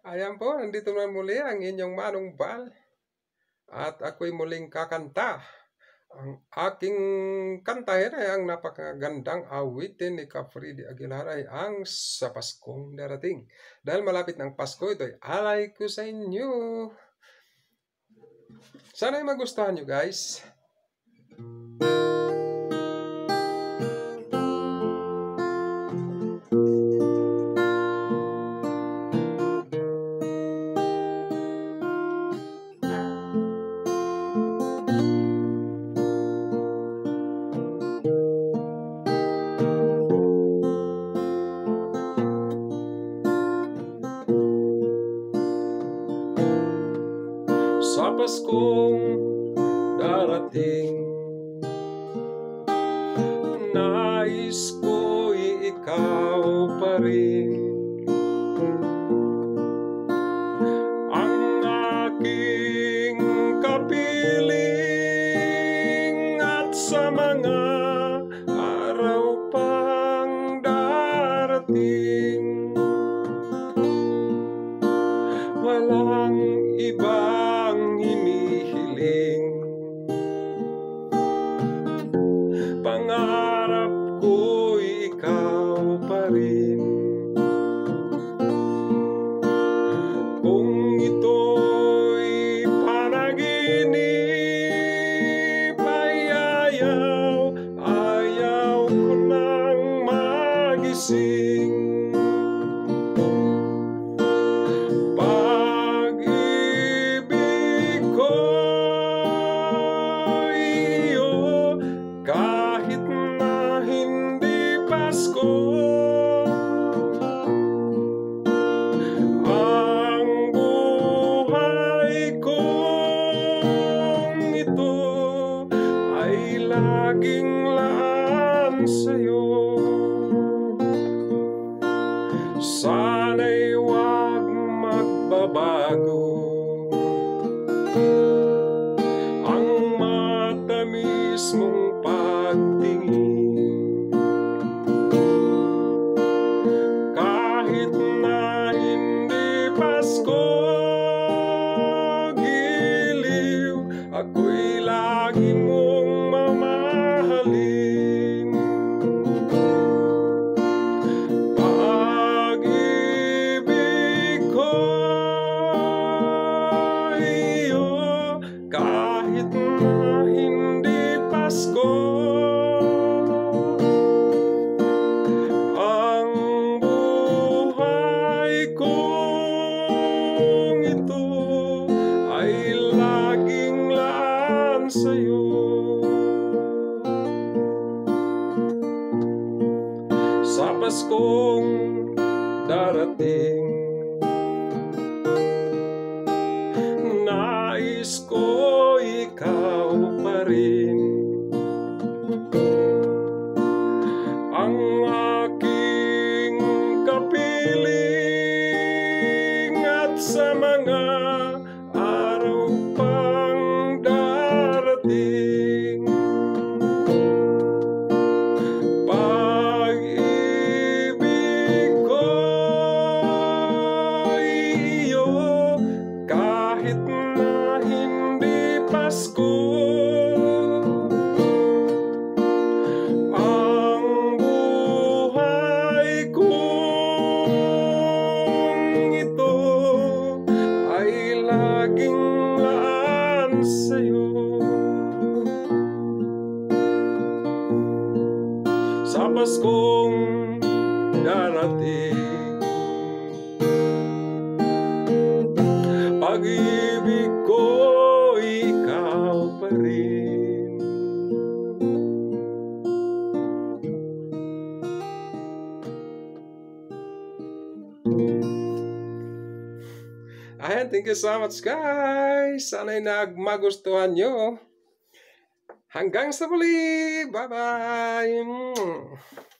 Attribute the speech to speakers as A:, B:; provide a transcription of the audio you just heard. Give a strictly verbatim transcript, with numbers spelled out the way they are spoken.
A: Ayan po, nandito na muli ang inyong Manong Bal. At ako'y muling kakanta. Ang aking kantahin ay ang napakagandang awitin ni Freddie Aguilar ay ang Sa Paskong Darating. Dahil malapit ng Pasko, ito'y alay ko sa inyo. Sana'y magustuhan nyo, guys. Sa Paskong darating, nais ko'y ikaw pa rin ang aking kapiling, at sa mga araw pang darating, walang ibang hinihiling. Pangarap ko'y ikaw pa rin. Kung ito'y panaginip, ayaw, ayaw ko nang magising. Kahit na hindi Pasko, ang buhay kong ito ay laging laan sa'yo. Sana'y huwag magbabago ang matamis mong pagtingin. Kahit na hindi Pasko, giliw, ako'y lagi mong mamahalin. Pag-ibig ko iyo, kahit na hindi Pasko, ang buhay kong ito ay laging laan sa'yo. Sa Paskong darating, nais ko ikaw pa rin ang aking kapiling, at sa mga araw pang darating, pag-ibig ko iyo, kahit na hindi Pasko, ang buhay kong ito ay laging laan sa'yo. Sa Paskong darating, pag-ibig ko ikaw pa rin. Ayan, thank you so much, guys. Sana'y nagmagustuhan nyo. Hanggang sa muli. Bye-bye.